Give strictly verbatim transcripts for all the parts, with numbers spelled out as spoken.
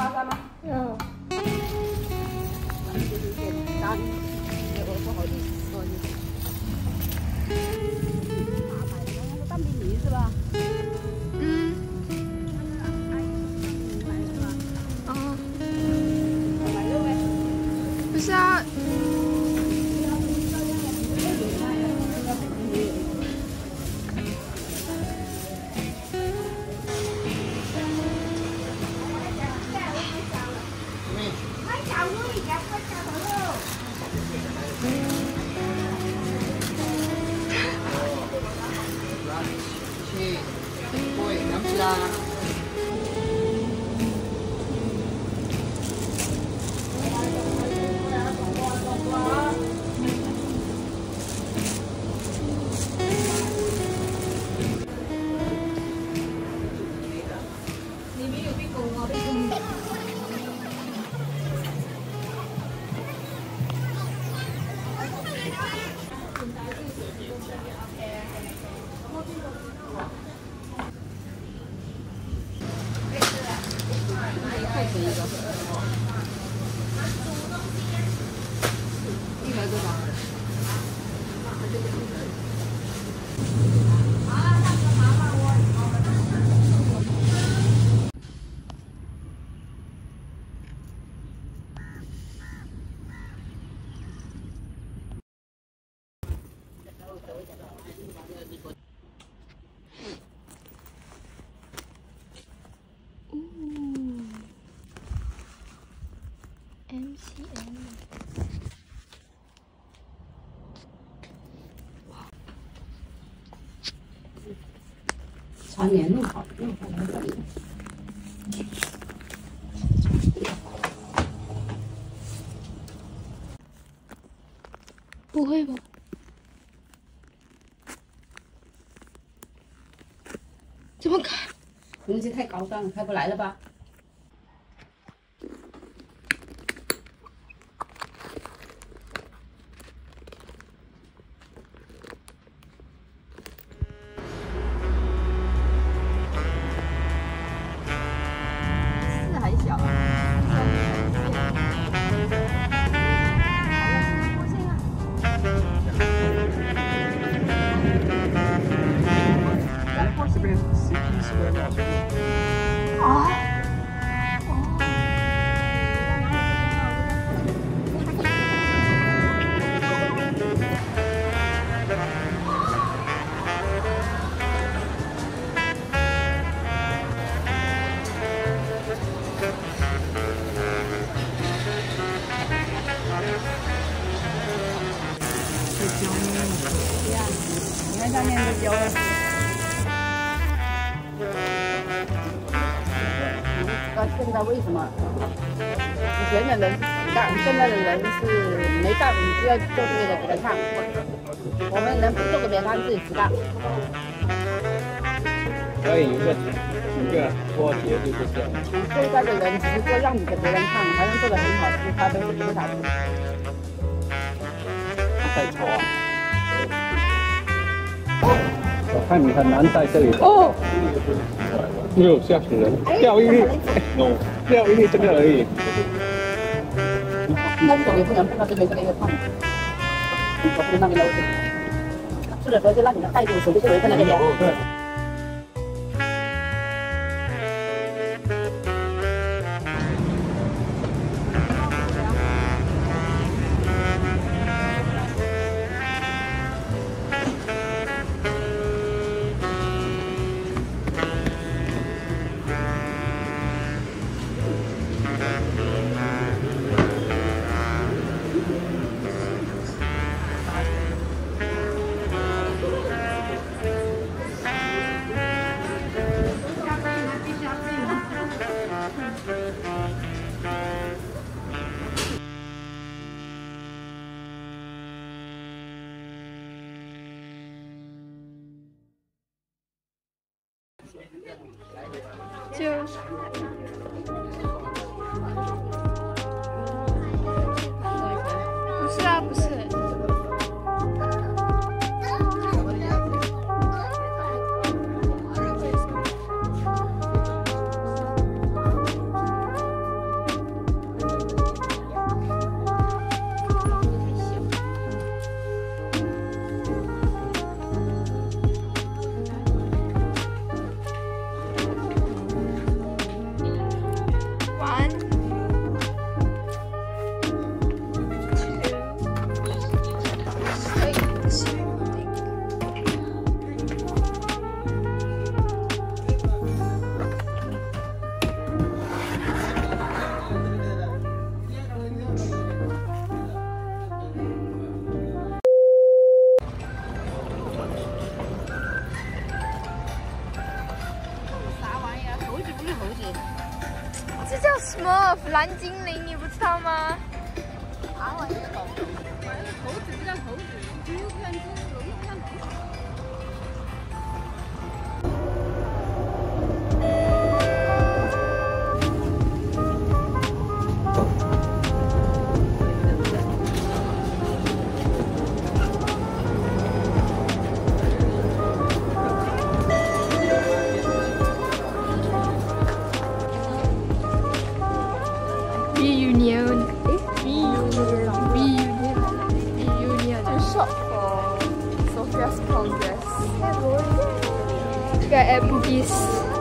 八三吗？ 嗯。 就是说哪里？我不好意思说你。大牌的，那个蛋饼泥是吧？ 嗯。哦。 买肉呗。 不是啊。 一百多少？ 嗯 ，M C M。 船联弄好，弄好了这里。 不会吧？怎么开？ 空气太高档了，开不来了吧？是还小啊？你看上面的胶了。那现在为什么以前的人是干，现在的人是没干，你就要做这个给他看。我们人不做给别人看，自己只干。 所以有个有个脱节就是这样。 现在的人只是做样子给别人看，好像做的很好吃，他都是不想吃。 太丑啊！我看你很难在这里哦。哎呦，吓死人！掉一粒，哦，掉一粒这个而已。 那手也不能碰到这边这个一个胖子，我不能那边捞去。吃的时候就让你们带住，手就围在那边。对。 就不是啊，不是。 of 蓝精灵，你不知道吗？ 啊，我也懂。猴子不叫猴子，只有看这龙不像龙。 Reunion. Reunion. Reunion. Reunion. To shop for Sophia's prom dress. Look at boobies.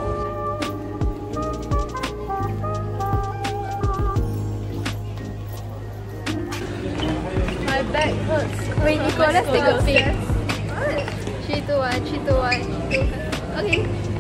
My back hurts. Wait, Nico, let's take a pic. Three, two, one. Three, two, one. Three, two, one. Okay.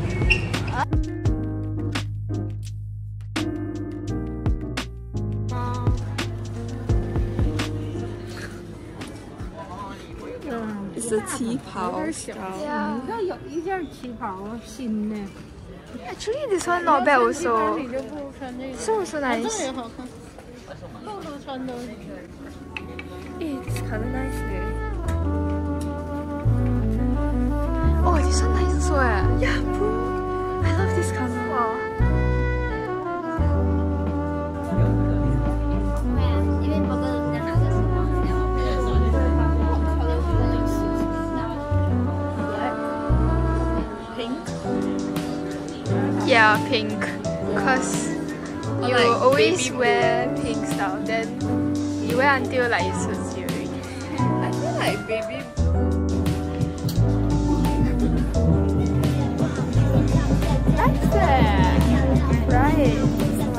It's a 旗袍 style. Yeah. 你看有一件旗袍新的， Actually, this one not bad also. 你就不如穿这个。 So so 这 nice. 个也好看，厚厚穿的。 It's kind of nice. Oh, this one nice also. Eh. Yeah, bro. I love this color. Wow. 因为宝宝在哪个地方？ Yeah, pink. Cause you like always baby wear pink style. Then you wear until like it suits you already. I feel like baby. Nice eh? Right.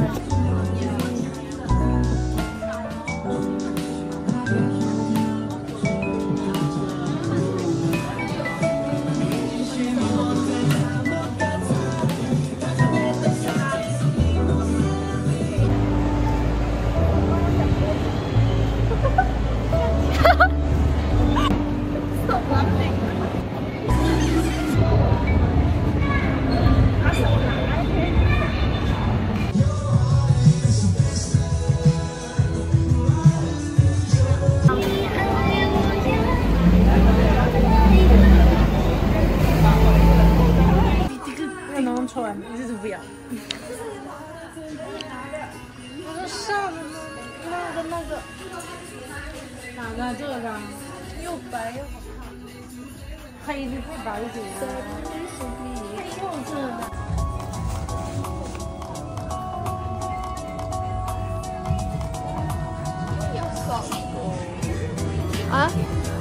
Huh?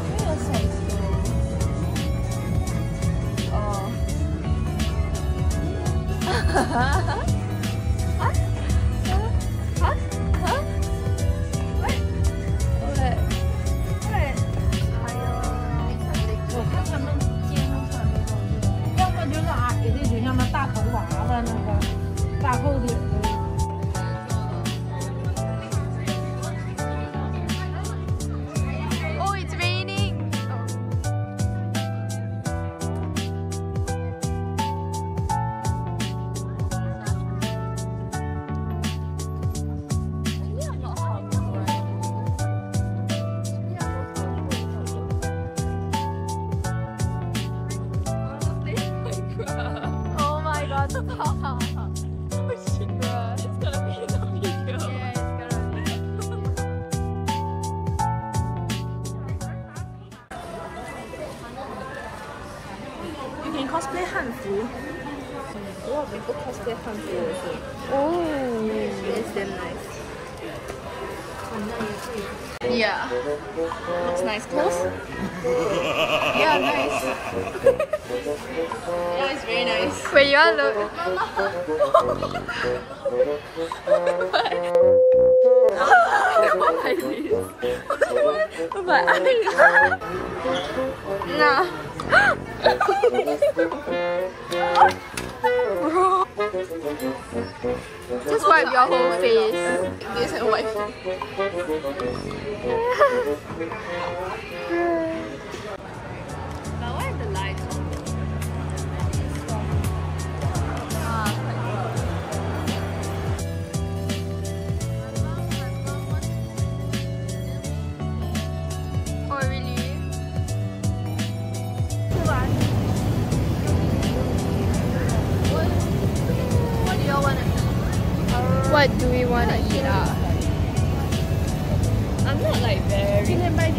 Oh, it's raining. Oh my god. You can cosplay 汉服. A lot of people cosplay 汉服 also. Oh. It's damn nice. Yeah. Looks nice. Close? Yeah, nice. Yeah, it's very nice. Wait, you want to look? What like this? But I Nah. Bro. Just wipe your whole face. This and wipe. But why is the lights on? what do we want to eat? Uh? I'm not like very.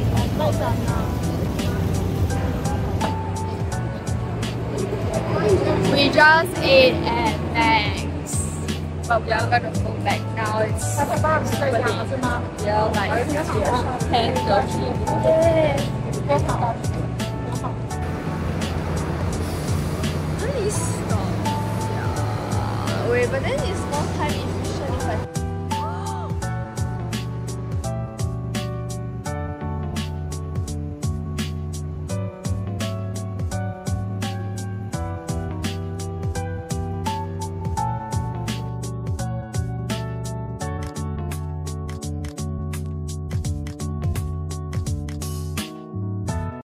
We just ate at Max, but we are gonna go back now. It's yeah, like ten thirty.